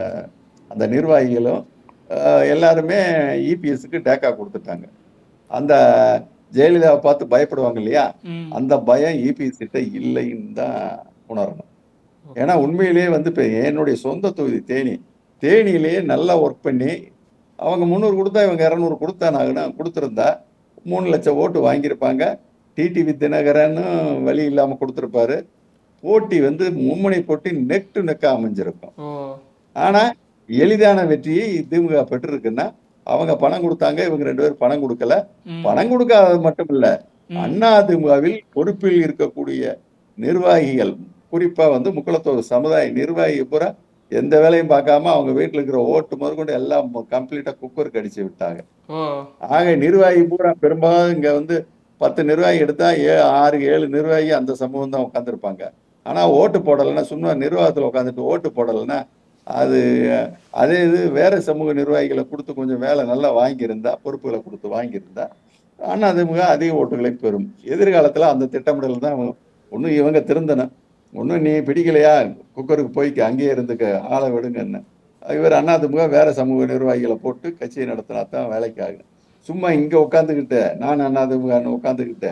A: அந்த நிர்வாகிகளும் அஹ், எல்லாருமே இபிஎஸ்க்கு டேக்கா கொடுத்துட்டாங்க. அந்த ஜெயலலிதாவை பார்த்து பயப்படுவாங்க இல்லையா,
B: ம்
A: அந்த பயம் இபிஎஸ் கிட்ட இல்லைன்னு தான் உணரணும். ஏன்னா
B: ஓகே
A: உண்மையிலேயே வந்து இப்போ என்னுடைய சொந்த தொகுதி தேனி, தேனியிலேயே நல்லா ஒர்க் பண்ணி அவங்க முந்நூறு கொடுத்தா இவங்க இரநூறு கொடுத்தானாங்கன்னா கொடுத்துருந்தா மூணு லட்சம் ஓட்டு வாங்கியிருப்பாங்க. டிடிவி தினகரன்னு வழி இல்லாம கொடுத்துருப்பாரு. போட்டி வந்து மும்முனை போட்டி நெக் டு நெக்கா அமைஞ்சிருக்கும்.
B: ஓ
A: ஆனா எளிதான வெற்றியை திமுக பெற்றிருக்குன்னா அவங்க பணம் கொடுத்தாங்க, இவங்க ரெண்டு பேரும் பணம் கொடுக்கல.
B: ம்
A: பணம் கொடுக்காதது மட்டும் இல்ல,
B: ம்
A: அண்ணா திமுகவில் பொறுப்பில் இருக்கக்கூடிய நிர்வாகிகள், குறிப்பா வந்து முக்குளத்தோர் சமுதாய நிர்வாகி பூரா எந்த வேலையும் பார்க்காம அவங்க வீட்டுல இருக்கிற ஓட்டு முதற்கொண்டு எல்லாம் கம்ப்ளீட்டா குக்கருக்கு அடிச்சு விட்டாங்க.
B: ஓ
A: ஆக நிர்வாகி பூரா பெரும்பாலும் இங்க வந்து பத்து நிர்வாகி எடுத்தா ஏ ஆறு ஏழு நிர்வாகி அந்த சமூகம் தான் உட்காந்துருப்பாங்க. ஆனா ஓட்டு போடலைன்னா, சும்மா நிர்வாகத்துல உட்காந்துட்டு ஓட்டு போடலைன்னா அது அதே இது வேற சமூக நிர்வாகிகளை கொடுத்து கொஞ்சம் வேலை நல்லா வாங்கியிருந்தா, பொறுப்புகளை கொடுத்து வாங்கியிருந்தா அண்ணா திமுக அதிக ஓட்டுகளை பெறும். எதிர்காலத்துல அந்த திட்டமிடல் தான் ஒன்றும் இவங்க திருந்தணும். ஒன்றும் நீ பிடிக்கலையா குக்கருக்கு போய்க்க, அங்கேயே இருந்துக்க, ஆளை விடுங்கன்னு. இவர் அண்ணா திமுக வேற சமூக நிர்வாகிகளை போட்டு கட்சியை நடத்தினா தான் வேலைக்கு ஆகும். சும்மா இங்க உட்காந்துக்கிட்ட நான் அண்ணா திமுகன்னு உட்காந்துக்கிட்ட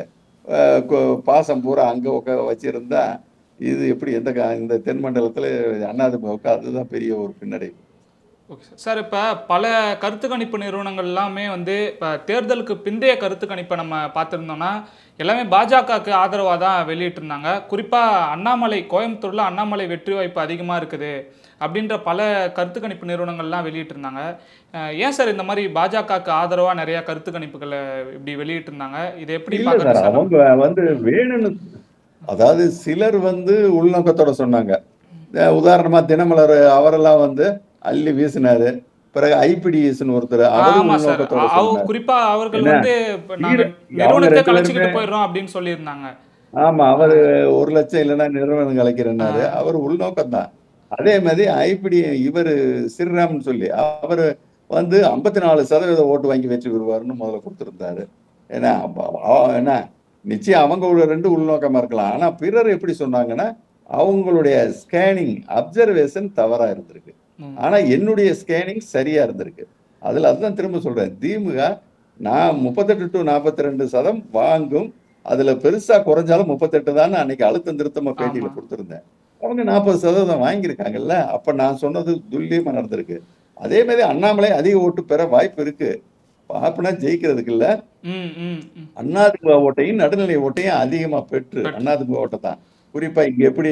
A: பாசம் பூரா அங்க உட்கா வச்சிருந்தா இது எப்படி எந்த கா- இந்த தென் மண்டலத்துல அண்ணா திமுக அதுதான் பெரிய ஒரு பின்னடைவு.
B: Okay sir. சார் இப்போ பல கருத்து கணிப்பு நிறுவனங்கள் எல்லாமே வந்து இப்போ தேர்தலுக்கு பிந்தைய கருத்து கணிப்பை நம்ம பார்த்துருந்தோம்னா எல்லாமே பாஜகவுக்கு ஆதரவாக தான் வெளியிட்டிருந்தாங்க. குறிப்பாக அண்ணாமலை, கோயம்புத்தூரில் அண்ணாமலை வெற்றி வாய்ப்பு அதிகமாக இருக்குது அப்படின்ற பல கருத்து கணிப்பு நிறுவனங்கள்லாம் வெளியிட்டிருந்தாங்க. அஹ் ஏன் சார் இந்த மாதிரி பாஜகவுக்கு ஆதரவாக நிறையா கருத்து கணிப்புகளை இப்படி வெளியிட்டிருந்தாங்க? இதை எப்படி
A: இல்ல
B: பார்க்குறது
A: சார்,
B: சார்?
A: அவங்க வந்து வேணும்னு, அதாவது சிலர் வந்து உள்நோக்கத்தோட சொன்னாங்க. அஹ் உதாரணமா தினமலர் அவரெல்லாம் வந்து அள்ளி வீசினாரு. பிறகு ஐபிடிஎஸ்ன்னு ஒருத்தர் அவரும்
B: ஆமா சார்.
A: உள்நோக்கத்தோட
B: அ- அவ
A: சொன்னார்.
B: குறிப்பா அவர்கள்
A: என்ன
B: வந்து இப்ப நாங்க
A: ஈர- அவங்க
B: நிறுவனத்தை
A: ரெண்டு பேருமே,
B: கலைச்சிக்கிட்டு போயிடுறோம் அப்படின்னு சொல்லியிருந்தாங்க.
A: ஆமா,
B: ஆ,
A: அவரு ஒரு லட்சம் இல்லைன்னா நிறுவனம்
B: ஆ,
A: கலைக்கிறேன்னாரு. அவர் உள்நோக்கம் தான். அதே மாதிரி ஐபிடி இவர் ஸ்ரீராம்னு சொல்லி அவரு வந்து ஐம்பத்தி நாலு சதவீத ஓட்டு வாங்கி வெற்றி பெறுவாருன்னு முதல்ல கொடுத்திருந்தாரு. ஏன்னா அப்ப- அவ- என்ன நிச்சயம் அவங்க ஒரு ரெண்டு உள்நோக்கமா இருக்கலாம். ஆனா பிறர் எப்படி சொன்னாங்கன்னா அவங்களுடைய ஸ்கேனிங் அப்சர்வேஷன் தவறா இருந்திருக்கு.
B: ம்,
A: ஆனா என்னுடைய ஸ்கேனிங் சரியா இருந்திருக்கு. அதுல அதுதான் திரும்ப சொல்றேன், திமுக நான் முப்பத்தெட்டு டு நாற்பத்தி ரெண்டு சதம் வாங்கும், அதுல பெருசா குறைஞ்சாலும் முப்பத்தெட்டு தான் அன்னைக்கு அழுத்தம் திருத்தமா
B: ஆமா.
A: பேட்டியில கொடுத்திருந்தேன். அவங்க நாற்பது சதவீதம் வாங்கியிருக்காங்கல்ல, அப்ப நான் சொன்னது துல்லியமா நடந்திருக்கு. அதே மாதிரி அண்ணாமலை அதிக ஓட்டு பெற வாய்ப்பு இருக்கு. பாப்புனா ஜெயிக்கிறதுக்கு இல்ல,
B: ம், ம், ம்.
A: அதிமுக ஓட்டையும் நடுநிலை ஓட்டையும் அதிகமா பெற்று
B: பெற்று.
A: அதிமுக ஓட்டை தான். குறிப்பா இங்க எப்படி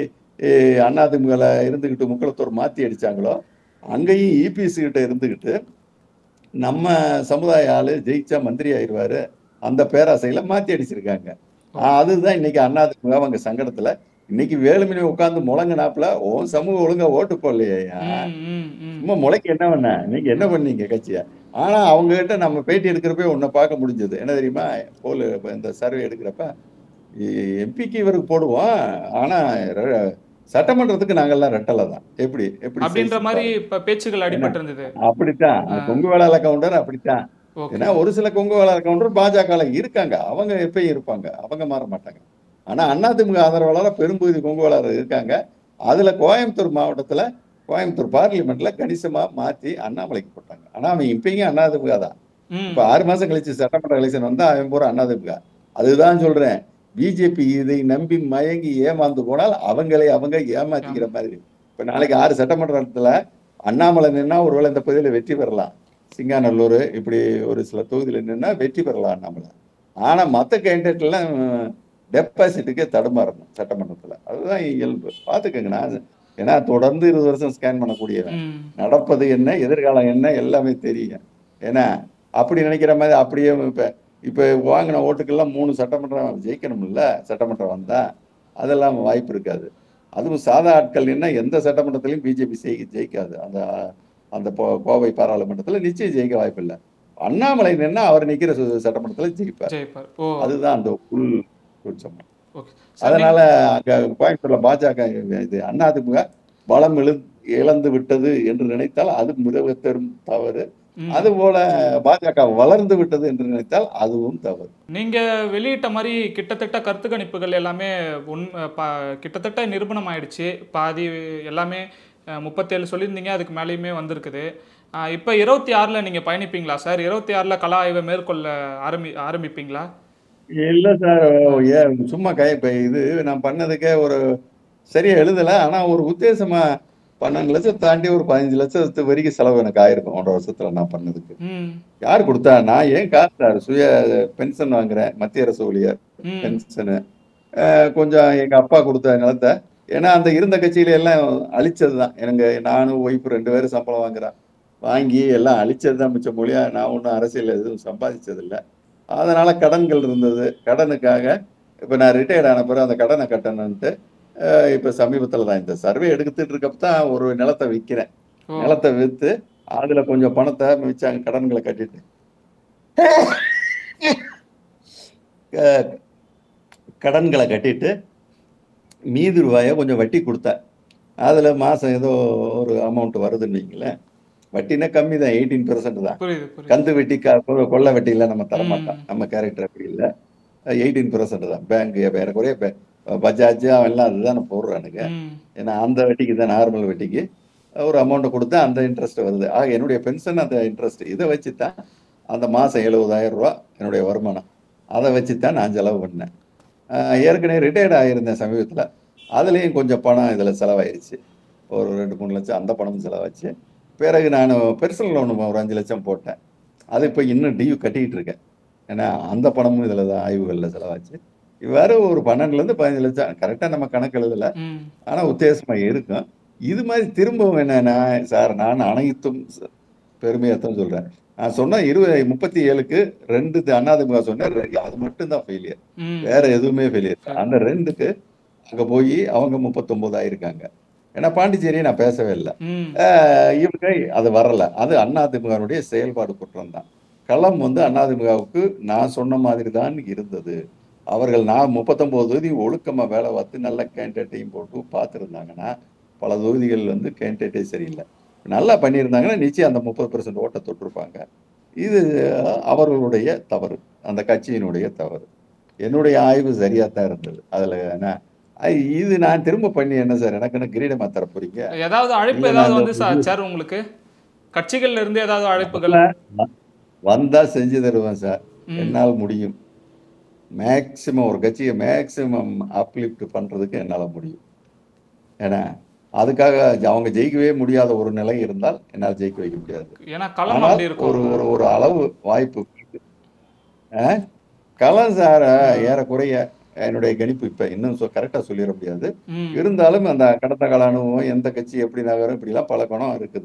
A: அதிமுகல இருந்துகிட்டு முக்குளத்தோர் மாத்தி அடிச்சாங்களோ, அங்கேயும் இபிஎஸ் கிட்ட இருந்துகிட்டு நம்ம சமுதாய ஆளு ஜெயிச்சா மந்திரி ஆயிடுவாரு அந்த பேராசையில மாத்தி அடிச்சிருக்காங்க. ஆஹ் அதுதான் இன்னைக்கு அதிமுக அவங்க சங்கடத்துல இன்னைக்கு வேலுமணி உட்கார்ந்து முழங்கினாப்புல உன் சமூகம் ஒழுங்கா ஓட்டு போடலையா,
B: ம், ம், ம்.
A: சும்மா முளைக்கு என்ன பண்ண நீங்க என்ன பண்ணீங்க கட்சிய. ஆனா அவங்க கிட்ட நம்ம பேட்டி எடுக்கிறப்ப உன்னை பார்க்க முடிஞ்சது என்ன தெரியுமா, போல் இந்த சர்வே எடுக்கிறப்ப எம்பிக்கு இவருக்கு போடுவோம், ஆனா ர- சட்டமன்றத்துக்கு நாங்கெல்லாம் ரெட்டலை தான். எப்படி எப்படி
B: அப்படின்ற
A: சைஸ்
B: மாதிரி
A: பாருங்க.
B: இப்ப பேச்சுகள்
A: என்ன
B: அடிபட்டு இருந்தது.
A: அப்படித்தான்
B: ஆ,
A: அந்த கொங்கு வேளாள கவுண்டர் அப்படித்தான்.
B: ஓகே.
A: ஏன்னா ஒரு சில கொங்கு வேளாள கவுண்டர் பாஜக இருக்காங்க, அவங்க எப்பயும் இருப்பாங்க, அவங்க மாற மாட்டாங்க. ஆனா அதிமுக ஆதரவாளர் பெரும்பகுதி கொங்கு வேளாளர் இருக்காங்க. அதுல கோயம்புத்தூர் மாவட்டத்துல கோயம்புத்தூர் பார்லிமெண்ட்ல கணிசமா மாத்தி அண்ணாமலைக்கு போட்டாங்க. ஆனா அவன் இப்பயும் அதிமுக தான்.
B: ம்,
A: இப்ப ஆறு மாசம் கழிச்சு சட்டமன்ற எலெக்ஷன் வந்தா அவன் பூரா அதிமுக. அதுதான் சொல்றேன், பிஜேபி இதை நம்பி மயங்கி ஏமாந்து போனால் அவங்களை அவங்க ஏமாத்திக்கிற
B: ஆமா.
A: மாதிரி. இப்ப நாளைக்கு ஆறு சட்டமன்றத்துல அண்ணாமலை நின்னா ஒருவேளை இந்த பகுதியில வெற்றி பெறலாம். சிங்காநல்லூர் இப்படி ஒரு சில தொகுதியில நின்னா வெற்றி பெறலாம் அண்ணாமலை. ஆனா மத்த கேண்டிடேட் எல்லாம் டெபாசிட்டுக்கே தடுமாறணும் சட்டமன்றத்துல. அதுதான் இயல்பு. பாத்துக்கங்க. நான் ஏன்னா தொடர்ந்து இருபது வருஷம் ஸ்கேன் பண்ணக்கூடியவன்,
B: ம்,
A: நடப்பது என்ன எதிர்காலம் என்ன எல்லாமே தெரியும். ஏன்னா அப்படி நினைக்கிற மாதிரி அப்படியே இப்ப இப்ப வாங்கின ஓட்டுக்கெல்லாம் மூணு சட்டமன்றம் ஜெயிக்கணும்ல, சட்டமன்றம் வந்தா அதெல்லாம் வாய்ப்பு இருக்காது. அதுவும் சாதா ஆட்கள் என்ன எந்த சட்டமன்றத்திலையும் பிஜேபி ஜெயிக்காது. அந்த அந்த போ- கோவை பாராளுமன்றத்துல நிச்சயம் ஜெயிக்க வாய்ப்பு இல்லை. அண்ணாமலை நின்னா அவர் நிக்கிற சு- சட்டமன்றத்துல ஜெயிப்பார்.
B: ஜெயிப்பார். ஓ,
A: அதுதான் அந்த உள் குற்றம்.
B: Okay sir.
A: அதனால
B: நீங்க
A: அங்க கோயம்புத்தூர்ல பாஜக இது அதிமுக பலம் இழு இழந்து விட்டது என்று நினைத்தால் அது மிக பெரும் தவறு.
B: ம்.
A: அதுபோல பாஜக வளர்ந்து விட்டது என்று நினைத்தால் அதுவும் தவறு.
B: நீங்க வெளியிட்ட மாதிரி கிட்டத்தட்ட கருத்து கணிப்புகள் எல்லாமே உண் ப- கிட்டத்தட்ட நிரூபணம் ஆயிடுச்சு. பாதி எல்லாமே முப்பத்தேழு சொல்லியிருந்தீங்க, அதுக்கு மேலேயுமே வந்திருக்குது. அஹ் இப்ப இருபத்தி ஆறுல நீங்க பயணிப்பீங்களா சார்? இருபத்தி ஆறுல கலா ஆய்வை மேற்கொள்ள ஆரம்பி ஆரம்பிப்பீங்களா?
A: இல்ல சார், ஏன் சும்மா கை இப்ப இது நான் பண்ணதுக்கே ஒரு சரியா எழுதல. ஆனா ஒரு உத்தேசமா பன்னெண்டு லட்சம் தாண்டி ஒரு பதினஞ்சு லட்சத்து வரைக்கும் செலவு எனக்கு ஆயிருக்கும் ஒன்றரை வருஷத்துல நான் பண்ணதுக்கு.
B: ம்
A: யார் கொடுத்தா? நான் ஏன் காசு சார் சுய பென்ஷன் வாங்குறேன், மத்திய அரசு ஊழியர்
B: ம்
A: பென்ஷனு. கொஞ்சம் எங்க அப்பா கொடுத்த நிலத்தை, ஏன்னா அந்த இருந்த கட்சியில எல்லாம் அழிச்சது தான். எனக்கு நானும் ஒய்ஃப் ரெண்டு பேரும் சம்பளம் வாங்குறேன், வாங்கி எல்லாம் அழிச்சது தான் மிச்சம் மொழியா. நான் ஒன்றும் அரசியல் எதுவும் சம்பாதிச்சது இல்லை. அதனால கடன்கள் இருந்தது. கடனுக்காக இப்போ நான் ரிட்டையர்ட் ஆன பிறகு அந்த கடனை கட்டணுன்ட்டு இப்போ சமீபத்தில் தான் இந்த சர்வே எடுத்துட்டு இருக்கப்ப தான் ஒரு நிலத்தை விற்கிறேன்.
B: ஓ
A: நிலத்தை விற்று அதில் கொஞ்சம் பணத்தை மிச்சம் கடன்களை கட்டிட்டு அஹ், கடன்களை கட்டிட்டு மீதி ரூபாயை கொஞ்சம் வட்டி கொடுத்தேன். அதில் மாதம் ஏதோ ஒரு அமௌண்ட் வருதுன்னு வைங்களேன். வட்டினா கம்மி தான், எயிட்டீன் பெர்சன்ட் தான்.
B: புரியுது புரியுது
A: கந்து வெட்டி க கொ- கொள்ளை வெட்டிலாம் நம்ம
B: ம்
A: தரமாட்டோம். நம்ம கேரக்டர் அப்படி இல்லை. எயிட்டீன் பெர்சன்ட் தான். பேங்க் ஏறக்குறைய பே- பஜாஜ் அவன்லாம் அதுதான் போடுறானுங்க.
B: ம்
A: ஏன்னா அந்த வட்டிக்கு தான், நார்மல் வட்டிக்கு ஒரு அமௌண்ட்டை கொடுத்தா அந்த இன்ட்ரெஸ்ட் வருது. ஆக என்னுடைய பென்ஷன் அந்த இன்ட்ரெஸ்ட் இதை வச்சு தான் அந்த மாதம் எழுபதாயிரம் ரூபா என்னுடைய வருமானம். அதை வச்சு தான் நான் செலவு பண்ணேன். ஆஹ் ஏற்கனவே ரிட்டையர்ட் ஆகியிருந்தேன் சமீபத்தில். அதுலேயும் கொஞ்சம் பணம் இதில் செலவாயிருச்சு. ஒரு ரெண்டு மூணு லட்சம் அந்த பணமும் செலவாச்சு. பிறகு நான் பெர்சனல் லோன் ஒரு அஞ்சு லட்சம் போட்டேன். அது இப்போ இன்னும் டியூ கட்டிக்கிட்டு இருக்கேன். ஏன்னா அந்த பணமும் இதில் தான் ஆய்வுகளில் செலவாச்சு. இவ்வாறு ஒரு பன்னெண்டுலேருந்து பதினஞ்சு லட்சம் கரெக்டாக நம்ம கணக்கு எழுதலை,
B: ம்
A: ஆனால் உத்தேசமாக இருக்கும். இது மாதிரி திரும்பவும் என்னன்னா சார், நான் அனைத்தும் பெருமையாகத்தான் சொல்கிறேன். நான் சொன்ன இருபது முப்பத்தி ஏழுக்கு ரெண்டு அதிமுக சொன்னேன், அது மட்டும்தான் ஃபெயிலியர்.
B: ம்
A: வேற எதுவுமே ஃபெயிலியர்.
B: சரி
A: அந்த ரெண்டுக்கு அங்கே போய் அவங்க முப்பத்தொம்போது ஆயிருக்காங்க. ஏன்னா பாண்டிச்சேரியை நான் பேசவே இல்லை.
B: ம்
A: ஆஹ் இவங்க அது வரல. அது அதிமுகவுடைய செயல்பாடு குற்றம் தான். களம் வந்து அதிமுகவுக்கு நான் சொன்ன மாதிரி தான் இருந்தது. அவர்கள் நான் முப்பத்தொன்பது தொகுதி ஒழுக்கமா வேலை பார்த்து நல்ல கேண்டிடேட்டையும் போட்டு பார்த்துருந்தாங்கன்னா, பல தொகுதிகள் வந்து கேண்டிடேட்டே சரியில்லை. நல்லா பண்ணியிருந்தாங்கன்னா நிச்சயம் அந்த முப்பது பெர்சன்ட் ஓட்டை தொட்டிருப்பாங்க. இது அவர்களுடைய தவறு, அந்த கட்சியினுடைய தவறு. என்னுடைய ஆய்வு சரியா தான் இருந்தது. அதுல என்ன ஐ- இது நான் திரும்ப பண்ணி என்ன சார், எனக்கு என்ன கிரீடமா தர போறீங்க?
B: ஏதாவது அழைப்பு
A: இல்ல நான்
B: ஏதாவது
A: இந்த
B: வந்து
A: புது
B: சார் உங்களுக்கு கட்சிகள்ல இருந்து ஏதாவது அழைப்புகள்?
A: வரல, வந்தா செஞ்சு தருவேன் சார்.
B: ம்
A: என்னால் முடியும். மேக்சிமம் ஒரு கட்சியை மேக்சிமம் அப்லிஃப்ட் பண்றதுக்கு என்னால முடியும். ஏன்னா அதுக்காக அவங்க ஜெயிக்கவே முடியாத ஒரு நிலை இருந்தால் என்னால் ஜெயிக்க வைக்க முடியாது.
B: ஏன்னா களம்
A: ஆனால்
B: அப்படி இருக்கும்.
A: ஒரு ஒரு ஒரு அளவு வாய்ப்பு. அஹ், களம் சார ஏறக்குறைய என்னுடைய கணிப்பு இப்ப இன்னும் கரெக்டா சொல்லிட முடியாது.
B: ம்
A: இருந்தாலும் அந்த கடந்த கால அனுபவம், எந்த கட்சி எப்படி நகரும், இப்படிலாம் பல குணம் இருக்குது.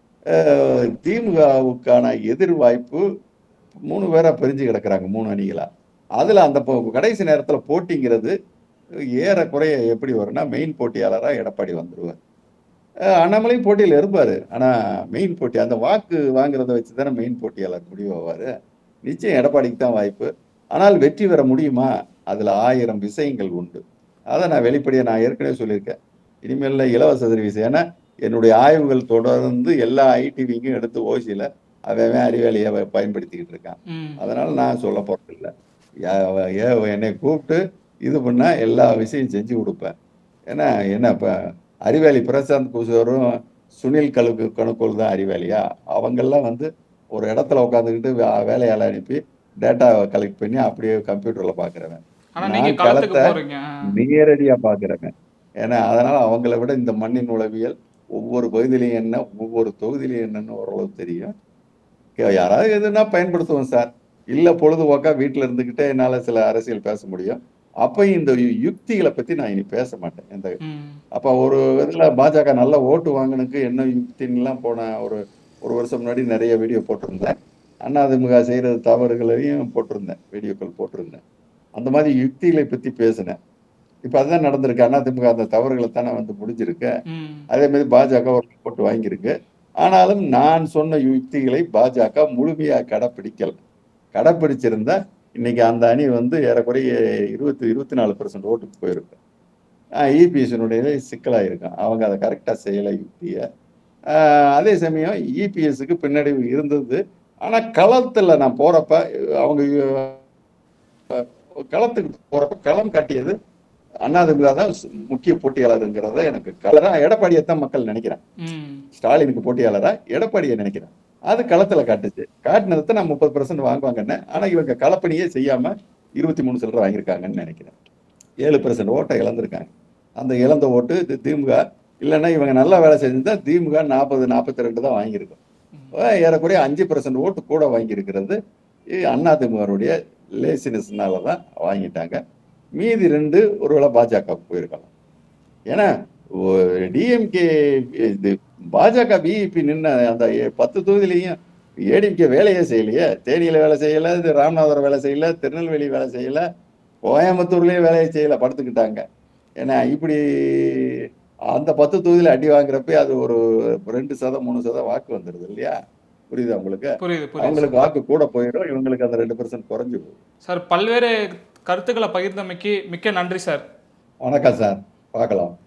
A: அஹ், திமுகவுக்கான எதிர் வாய்ப்பு மூணு பேரா பிரிஞ்சு கிடக்குறாங்க, மூணு அணிகளா. அதுல அந்த பொ- கடைசி நேரத்துல போட்டிங்கிறது ஏறக்குறைய எப்படி வரும்னா, மெயின் போட்டியாளரா எடப்பாடி வந்துருவார். அஹ், அண்ணாமலையும் போட்டியில் இருப்பாரு. ஆனா மெயின் போட்டி அந்த வாக்கு வாங்குறத வச்சு தானே மெயின் போட்டியாளர் முடிவாவாரு. நிச்சயம் எடப்பாடிக்கு தான் வாய்ப்பு. ஆனால் வெற்றி பெற முடியுமா? அதுல ஆயிரம் விஷயங்கள் உண்டு. அதை நான் வெளிப்படையா நான் ஏற்கனவே சொல்லியிருக்கேன். இனிமேல் இலவச சர்வீஸ், ஏன்னா என்னுடைய ஆய்வுகள் தொடர்ந்து எல்லா ஐடிவிங்கும் எடுத்து ஓசியில அவன் அறிவாளியை பயன்படுத்திக்கிட்டு இருக்கான்.
B: ம்
A: அதனால நான் சொல்ல போறதில்லை. யா- ஏ- என்னை கூப்பிட்டு இது பண்ணா எல்லா விஷயம் செஞ்சு கொடுப்பேன். ஏன்னா என்ன இப்ப அறிவாளி பிரசாந்த் கிஷோரும் சுனில் கழுக்கு கணுக்கோல் தான் அறிவாளியா? அவங்கெல்லாம் வந்து ஒரு இடத்துல உட்காந்துக்கிட்டு வேலையால அனுப்பி டேட்டாவை கலெக்ட் பண்ணி அப்படியே கம்ப்யூட்டர்ல பாக்குறவன்.
B: ஆனா நீங்க
A: நான்
B: களத்துக்கு
A: களத்தை
B: போறீங்க.
A: நேரடியா பாக்குறவன். ஏன்னா அதனால அவங்கள விட இந்த மண்ணின் உளவியல் ஒவ்வொரு பகுதியிலையும் என்ன, ஒவ்வொரு தொகுதியிலையும் என்னன்னு ஓரளவு தெரியும். கே- யாராவது எதுனா பயன்படுத்துவோம் சார். இல்ல பொழுதுபோக்கா வீட்டுல இருந்துகிட்டே என்னால சில அரசியல் பேச முடியும். அப்ப இந்த யு- யுக்திகளை பத்தி நான் இனி பேச மாட்டேன். இந்த
B: ம்
A: அப்ப ஒரு இதுல பாஜக நல்ல ஓட்டு வாங்கினுக்கு என்ன யுக்தின்லாம் போன ஒரு ஒரு வருஷம் முன்னாடி நிறைய வீடியோ போட்டிருந்தேன். அதிமுக செய்யறது தவறுகளையும் போட்டிருந்தேன், வீடியோக்கள் போட்டிருந்தேன். அந்த மாதிரி யுக்திகளை பத்தி பேசினேன். இப்ப அதுதான் நடந்திருக்கு. அதிமுக அந்த தவறுகளை தானே வந்து முடிஞ்சிருக்கு.
B: ம்
A: அதே மாதிரி பாஜக ஒரு போட்டு வாங்கியிருக்கு. ஆனாலும் நான் சொன்ன யுக்திகளை பாஜக முழுமையா கடைப்பிடிக்கல. கடைப்பிடிச்சிருந்தா இன்னைக்கு அந்த அணி வந்து ஏறக்குறைய இருபத்தி இருபத்தி நாலு பெர்சன்ட் ஓட்டுக்கு போயிருக்கு. இபிஎஸ்னுடைய சிக்கலாயிருக்கும். அவங்க அதை கரெக்டா செய்யலை யுக்திய. ஆஹ் அதே சமயம் இபிஎஸ்க்கு பின்னடைவு இருந்தது. ஆனா களத்துல நான் போறப்ப அவங்க அஹ், களத்துக்கு போறப்ப களம் காட்டியது அதிமுக தான் முக்கிய போட்டியாளருங்கிறத எனக்கு கலரா எடப்பாடியைத்தான் மக்கள் நினைக்கிறேன்.
B: ம்
A: ஸ்டாலினுக்கு போட்டியாளரா எடப்பாடியை நினைக்கிறேன். அது களத்துல காட்டுச்சு. காட்டினதை நான் முப்பது பெர்சன்ட் வாங்குவாங்கன்னு. ஆனா இவங்க களப்பணியே செய்யாம இருபத்தி மூணு சில்லரை வாங்கியிருக்காங்கன்னு நினைக்கிறேன். ஏழு பெர்சன்ட் ஓட்டை இழந்திருக்காங்க. அந்த இழந்த ஓட்டு இது திமுக இல்லைன்னா இவங்க நல்லா வேலை செஞ்சுதான் திமுக நாற்பது நாற்பத்தி ரெண்டு தான் வாங்கியிருக்கும். அஹ் ஏறக்குறைய அஞ்சு பர்சன்ட் ஓட்டு கூட வாங்கியிருக்கிறது அதிமுகவுடைய லேசினஸ்னால தான் வாங்கிட்டாங்க. மீதி ரெண்டு ஒருவேளை பாஜக போயிருக்கலாம். ஏன்னா டிஎம்கே இது பாஜக பிஇபி நின்ன அந்த எ- பத்து தொகுதியிலையும் ஏடிஎம்கே வேலையே செய்யலையே. தேனியில வேலை செய்யல, இது ராமநாதபுரம் வேலை செய்யல, திருநெல்வேலி வேலை செய்யல, கோயம்புத்தூர்லயும் வேலையை செய்யல, படுத்துக்கிட்டாங்க. ஏன்னா இப்படி அந்த பத்து தொகுதியில அடி வாங்குறப்ப அது ஒரு ரெண்டு சதம் மூணு சதம் வாக்கு வந்துடுது இல்லையா? புரியுதா உங்களுக்கு?
B: புரியுது புரியுது
A: அவங்களுக்கு வாக்கு கூட போயிடும், இவங்களுக்கு அந்த ரெண்டு பர்சன்ட் குறைஞ்சு போகும்.
B: சார். பல்வேறு கருத்துக்களை பகிர்ந்தமைக்கு மிக்க நன்றி சார்.
A: வணக்கம் சார், பார்க்கலாம்.